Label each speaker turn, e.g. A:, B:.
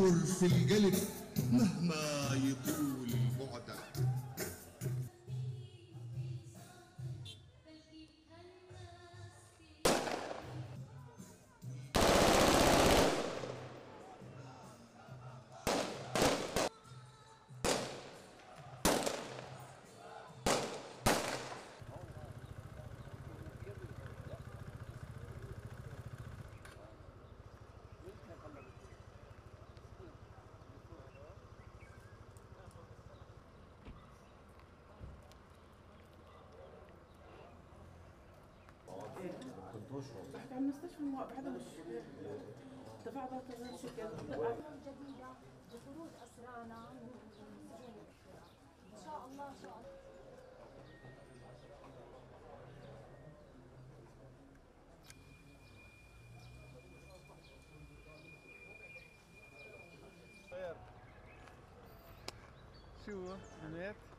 A: في القلب مهما يطول بعدك.
B: رحت على المستشفى بعد وش تفاعلات الشكل
C: جديدة بخروج أسرانا من سجون إن شاء الله إن شاء الله.
D: خير شو عملت؟